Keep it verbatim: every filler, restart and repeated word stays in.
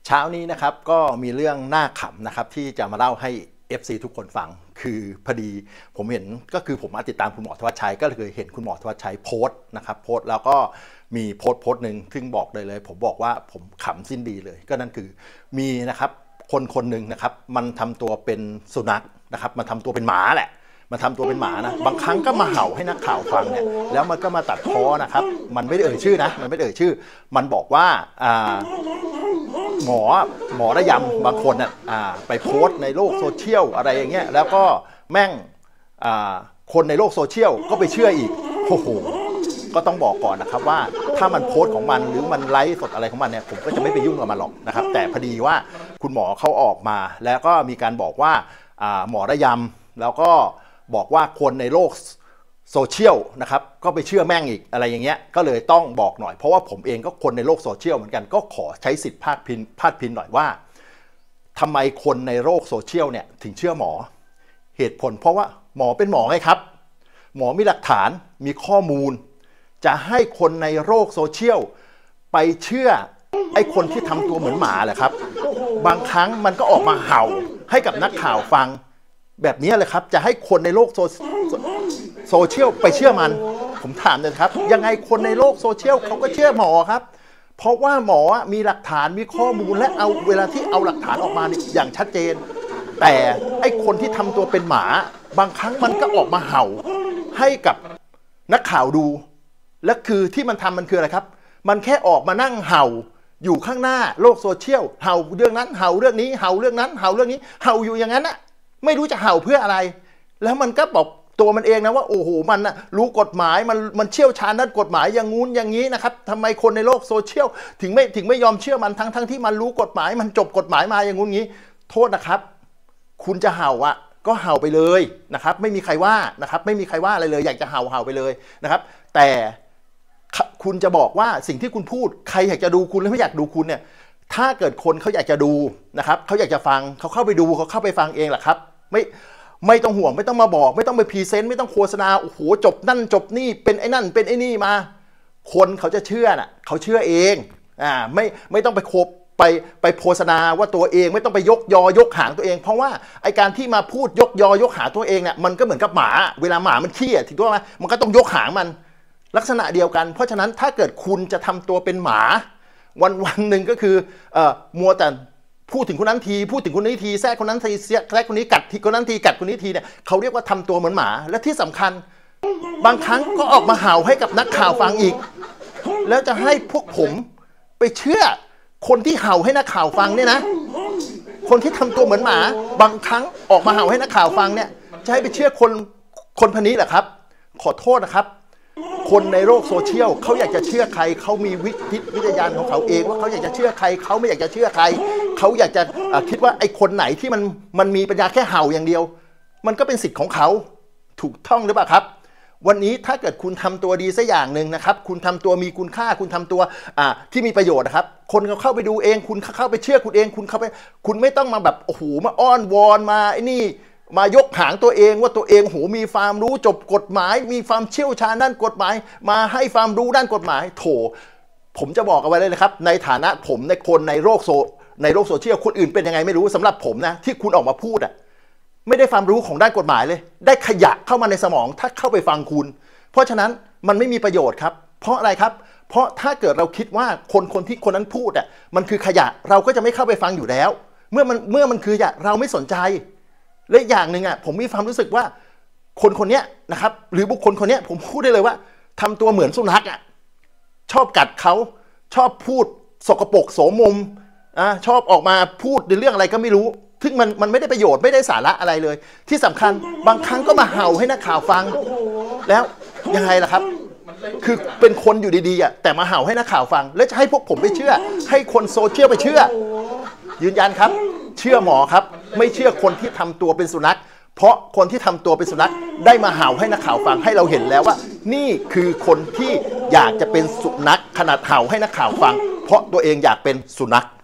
เช้านี้นะครับก็มีเรื่องน่าขำนะครับที่จะมาเล่าให้ เอฟ ซี ทุกคนฟังคือพอดีผมเห็นก็คือผมมาติดตามคุณหมอธวัชชัยก็เลยเห็นคุณหมอธวัชชัยโพสต์นะครับโพสต์แล้วก็มีโพสต์โพสต์หนึ่งซึ่งบอกเลยเลยผมบอกว่าผมขำสิ้นดีเลยก็นั่นคือมีนะครับคนคนหนึ่งนะครับมันทำตัวเป็นสุนัขนะครับมันทำตัวเป็นหมาแหละมันทำตัวเป็นหมานะบางครั้งก็มาเห่าให้นักข่าวฟังเนี่ยแล้วมันก็มาตัดพ้อนะครับมันไม่ได้เอ่ยชื่อนะมันไม่ได้เอ่ยชื่อมันบอกว่าอ่าหมอหมอระยำบางคนน่ะไปโพสต์ในโลกโซเชียลอะไรอย่างเงี้ยแล้วก็แม่งคนในโลกโซเชียลก็ไปเชื่ออีกโอ้โหก็ต้องบอกก่อนนะครับว่าถ้ามันโพสต์ของมันหรือมันไลฟ์สดอะไรของมันเนี่ยผมก็จะไม่ไปยุ่งกับมันหรอกนะครับแต่พอดีว่าคุณหมอเขาออกมาแล้วก็มีการบอกว่าหมอระยำแล้วก็บอกว่าคนในโลกโซเชียลนะครับก็ไปเชื่อแม่งอีกอะไรอย่างเงี้ยก็เลยต้องบอกหน่อยเพราะว่าผมเองก็คนในโลกโซเชียลเหมือนกันก็ขอใช้สิทธิ์พาดพิงพาดพิงหน่อยว่าทำไมคนในโลกโซเชียลเนี่ยถึงเชื่อหมอเหตุผลเพราะว่าหมอเป็นหมอไงครับหมอมีหลักฐานมีข้อมูลจะให้คนในโลกโซเชียลไปเชื่อไอ้คนที่ทำตัวเหมือนหมาแหละครับบางครั้งมันก็ออกมาเห่าให้กับนักข่าวฟังแบบนี้เลยครับจะให้คนในโลกโซโซเชียลไปเชื่อมันผมถามเลยครับยังไงคนในโลกโซเชียลเขาก็เชื่อหมอครับเพราะว่าหมอมีหลักฐานมีข้อมูลและเอาเวลาที่เอาหลักฐานออกมาอย่างชัดเจนแต่ไอ้คนที่ทำตัวเป็นหมาบางครั้งมันก็ออกมาเห่าให้กับนักข่าวดูและคือที่มันทำมันคืออะไรครับมันแค่ออกมานั่งเห่าอยู่ข้างหน้าโลกโซเชียลเห่าเรื่องนั้นเห่าเรื่องนี้เห่าเรื่องนั้นเห่าเรื่องนี้เห่าอยู่อย่างนั้นนะไม่รู้จะเห่าเพื่ออะไรแล้วมันก็บอกตัวมันเองนะว่าโอ้โหมันนะรู้กฎหมายมันมันเชี่ยวชาญด้านกฎหมายอย่างงู้นอย่างนี้นะครับทำไมคนในโลกโซเชียลถึงไม่ถึงไม่ยอมเชื่อมันทั้งทั้งที่มันรู้กฎหมายมันจบกฎหมายมาอย่างงู้นงี้โทษนะครับคุณจะเห่าอ่ะก็เห่าไปเลยนะครับไม่มีใครว่านะครับไม่มีใครว่าอะไรเลยอยากจะเห่าเห่าไปเลยนะครับแต่คุณจะบอกว่าสิ่งที่คุณพูดใครอยากจะดูคุณหรือไม่อยากดูคุณเนี่ยถ้าเกิดคนเขาอยากจะดูนะครับเขาอยากจะฟังเขาเข้าไปดูเขาเข้าไปฟังเองแหละครับไม่ไม่ต้องห่วงไม่ต้องมาบอกไม่ต้องไปพรีเซนต์ไม่ต้องโฆษณาโอ้โหจบนั่นจบนี่เป็นไอ้นั่นเป็นไอ้นี่มาคนเขาจะเชื่อน่ะเขาเชื่อเองอ่าไม่ไม่ต้องไปโคบไปไปโฆษณาว่าตัวเองไม่ต้องไปยกยอยกหางตัวเองเพราะว่าไอการที่มาพูดยกยอยกหางตัวเองเนี่ยมันก็เหมือนกับหมาเวลาหมามันขี้อ่ะถูกต้องไหมมันก็ต้องยกหางมันลักษณะเดียวกันเพราะฉะนั้นถ้าเกิดคุณจะทำตัวเป็นหมาวันวันหนึ่งก็คือเอ่อมัวแต่พูดถึงคนนั้นทีพูดถึงคนนี้ทีแทรกคนนั้นทีแทรกคนนี้กัดทีคนนั้นทีกัดคนนี้ทีเนี่ยเขาเรียกว่าทำตัวเหมือนหมาและที่สำคัญบางครั้งก็ออกมาเห่าให้กับนักข่าวฟังอีกแล้วจะให้พวกผมไปเชื่อคนที่เห่าให้นักข่าวฟังเนี่ยนะคนที่ทำตัวเหมือนหมาบางครั้งออกมาเห่าให้นักข่าวฟังเนี่ยจะให้ไปเชื่อคนคนพวกนี้เหรอครับขอโทษนะครับคนในโลกโซเชียลเขาอยากจะเชื่อใครเขามีวิธีวิทยาของเขาเองว่าเขาอยากจะเชื่อใครเขาไม่อยากจะเชื่อใครเขาอยากจะคิดว่าไอ้คนไหนที่มันมันมีปัญญาแค่เห่าอย่างเดียวมันก็เป็นสิทธิ์ของเขาถูกต้องหรือเปล่าครับวันนี้ถ้าเกิดคุณทำตัวดีสักอย่างหนึ่งนะครับคุณทำตัวมีคุณค่าคุณทำตัวอ่าที่มีประโยชน์นะครับคนเขาเข้าไปดูเองคุณเข้าไปเชื่อคุณเองคุณเข้าไปคุณไม่ต้องมาแบบโอ้โหมาอ้อนวอนมาไอ้นี่มายกหางตัวเองว่าตัวเองโหมีความรู้จบกฎหมายมีความเชี่ยวชาญด้านกฎหมายมาให้ความรู้ด้านกฎหมายโถผมจะบอกเอาไว้เลยนะครับในฐานะผมในคนในโลกโซในโลกโซเชียลคนอื่นเป็นยังไงไม่รู้สำหรับผมนะที่คุณออกมาพูดอ่ะไม่ได้ความรู้ของด้านกฎหมายเลยได้ขยะเข้ามาในสมองถ้าเข้าไปฟังคุณเพราะฉะนั้นมันไม่มีประโยชน์ครับเพราะอะไรครับเพราะถ้าเกิดเราคิดว่าคนคนที่คนนั้นพูดอ่ะมันคือขยะเราก็จะไม่เข้าไปฟังอยู่แล้วเมื่อมันเมื่อมันคือขยะเราไม่สนใจและอย่างหนึ่งอ่ะผมมีความรู้สึกว่าคนคนนี้นะครับหรือบุคคลคนนี้ผมพูดได้เลยว่าทำตัวเหมือนสุนัขอ่ะชอบกัดเขาชอบพูดสกปรกโสมมอ่ะชอบออกมาพูดในเรื่องอะไรก็ไม่รู้ซึ่งมันมันไม่ได้ประโยชน์ไม่ได้สาระอะไรเลยที่สำคัญบางครั้งก็มาเห่าให้นักข่าวฟังแล้วยังไงล่ะครับคือเป็นคนอยู่ดีๆอ่ะแต่มาเห่าให้นักข่าวฟังแล้วจะให้พวกผมไปเชื่อให้คนโซเชียลไปเชื่อยืนยันครับเชื่อหมอครับไม่เชื่อคนที่ทำตัวเป็นสุนัขเพราะคนที่ทำตัวเป็นสุนัขได้มาเห่าให้นักข่าวฟังให้เราเห็นแล้วว่านี่คือคนที่อยากจะเป็นสุนัขขนาดเห่าให้นักข่าวฟังเพราะตัวเองอยากเป็นสุนัข